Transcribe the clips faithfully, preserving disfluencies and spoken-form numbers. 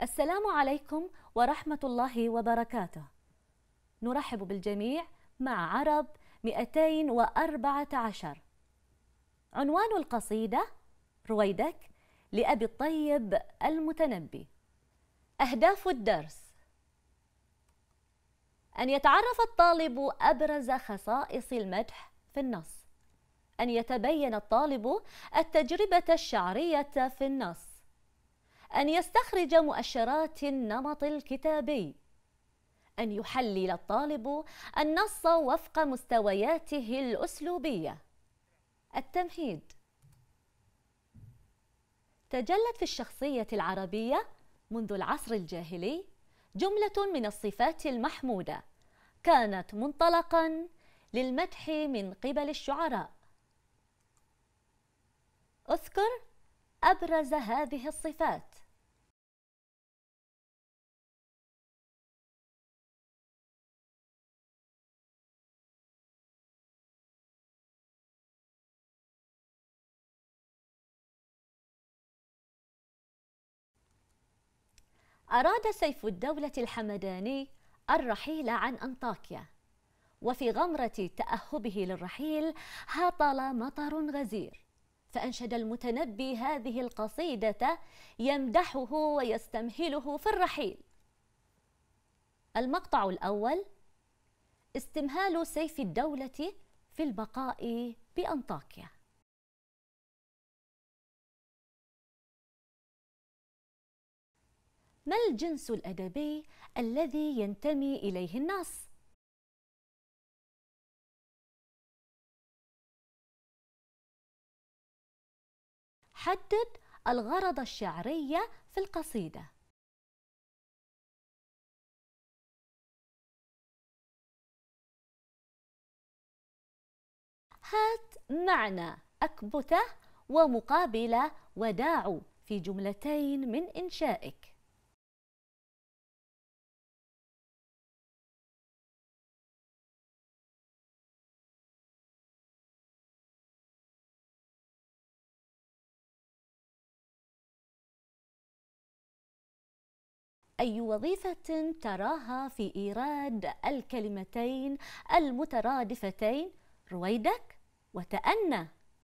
السلام عليكم ورحمة الله وبركاته. نرحب بالجميع مع عرب مئتين وأربعة عشر. عنوان القصيدة: رويدك لأبي الطيب المتنبي. أهداف الدرس: أن يتعرف الطالب أبرز خصائص المدح في النص، أن يتبين الطالب التجربة الشعرية في النص، أن يستخرج مؤشرات النمط الكتابي، أن يحلل الطالب النص وفق مستوياته الأسلوبية. التمهيد: تجلت في الشخصية العربية منذ العصر الجاهلي جملة من الصفات المحمودة كانت منطلقاً للمدح من قبل الشعراء. اذكر أبرز هذه الصفات. أراد سيف الدولة الحمداني الرحيل عن أنطاكيا، وفي غمرة تأهبه للرحيل هطل مطر غزير، فأنشد المتنبي هذه القصيدة يمدحه ويستمهله في الرحيل. المقطع الأول: استمهال سيف الدولة في البقاء بأنطاكيا. ما الجنس الأدبي الذي ينتمي إليه النص؟ حدد الغرض الشعري في القصيدة. هات معنى أكبته ومقابل وداع في جملتين من إنشائك. أي وظيفة تراها في إيراد الكلمتين المترادفتين رويدك وتأنى؟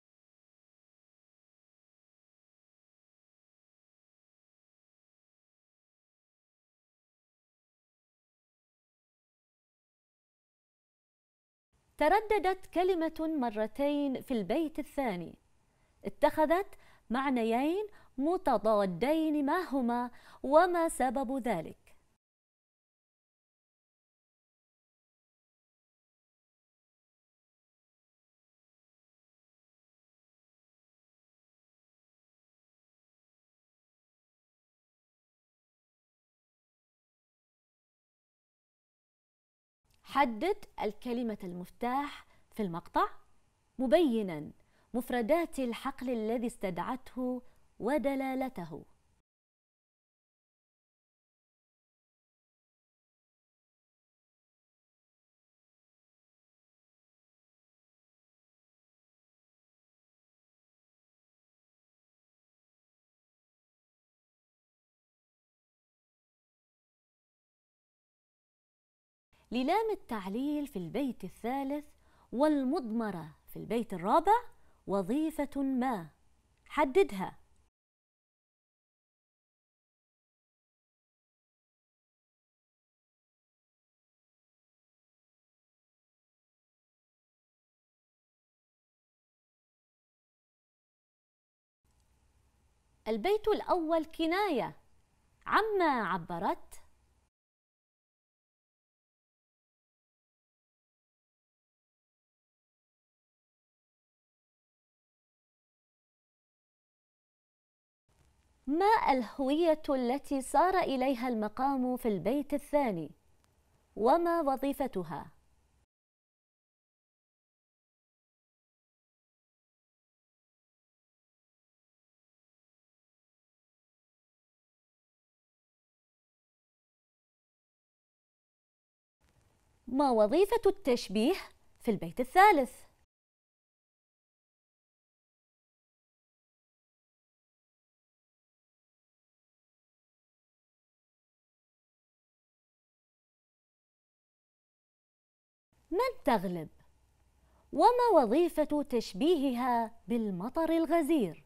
ترددت كلمة مرتين في البيت الثاني، اتخذت معنيين متضادين، ما هما وما سبب ذلك؟ حدد الكلمة المفتاح في المقطع مبيناً مفردات الحقل الذي استدعته ودلالته. للام التعليل في البيت الثالث والمضمرة في البيت الرابع وظيفة ما، حددها. البيت الأول كناية عما عبرت. ما الهوية التي سار إليها المقام في البيت الثاني وما وظيفتها؟ ما وظيفة التشبيه في البيت الثالث؟ من تغلب؟ وما وظيفة تشبيهها بالمطر الغزير؟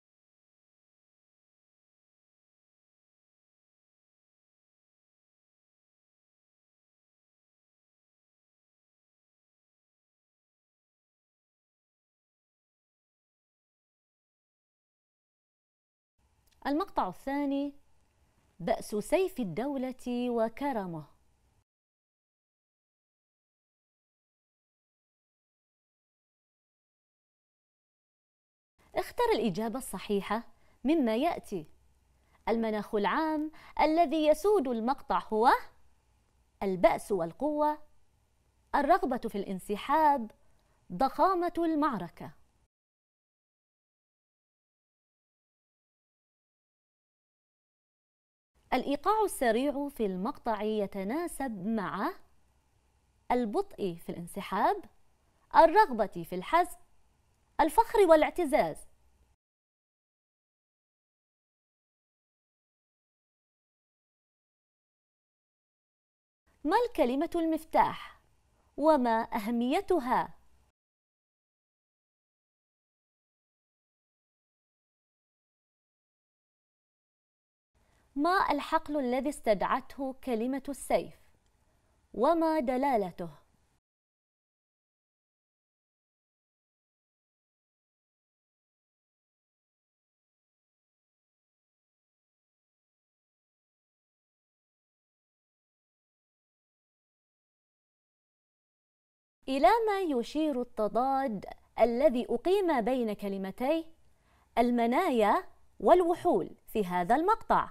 المقطع الثاني: بأس سيف الدولة وكرمه. اختر الإجابة الصحيحة مما يأتي. المناخ العام الذي يسود المقطع هو البأس والقوة، الرغبة في الانسحاب، ضخامة المعركة. الإيقاع السريع في المقطع يتناسب مع البطء في الانسحاب، الرغبة في الحزم، الفخر والاعتزاز. ما الكلمة المفتاح وما أهميتها؟ ما الحقل الذي استدعته كلمة السيف وما دلالته؟ إلى ما يشير التضاد الذي أقيم بين كلمتي المنايا والوحول في هذا المقطع؟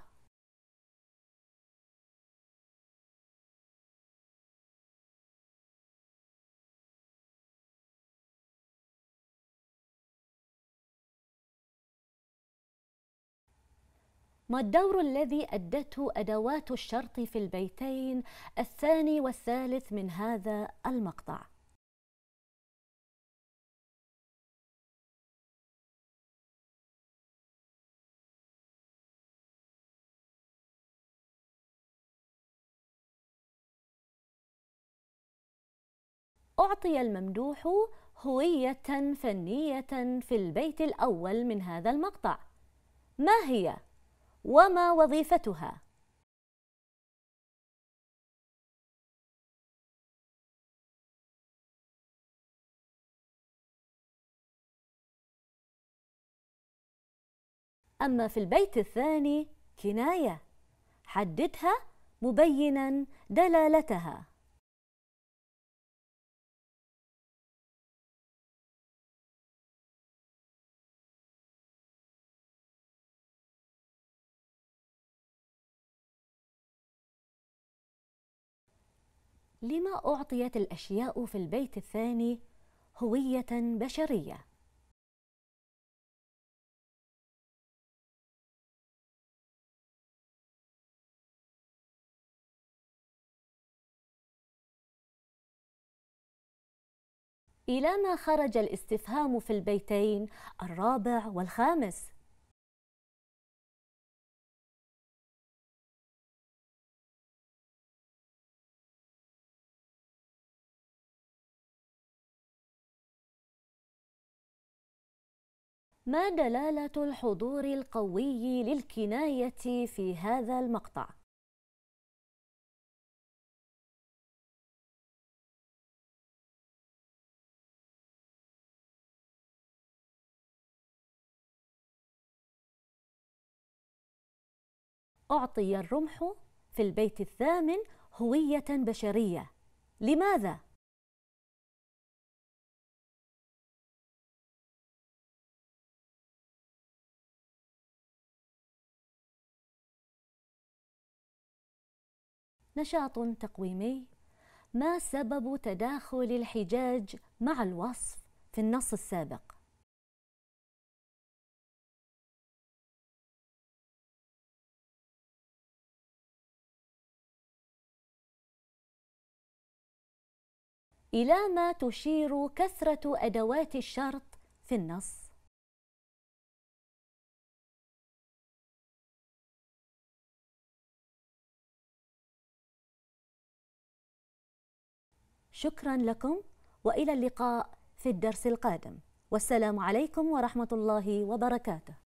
ما الدور الذي أدته أدوات الشرط في البيتين الثاني والثالث من هذا المقطع؟ أعطي الممدوح هوية فنية في البيت الأول من هذا المقطع، ما هي وما وظيفتها؟ أما في البيت الثاني كناية، حددها مبينا دلالتها. لما أعطيت الأشياء في البيت الثاني هوية بشرية؟ إلى ما خرج الاستفهام في البيتين الرابع والخامس؟ ما دلالة الحضور القوي للكناية في هذا المقطع؟ أعطي الرمح في البيت الثامن هوية بشرية، لماذا؟ نشاط تقويمي: ما سبب تداخل الحجاج مع الوصف في النص السابق؟ إلى ما تشير كثرة أدوات الشرط في النص؟ شكرا لكم وإلى اللقاء في الدرس القادم، والسلام عليكم ورحمة الله وبركاته.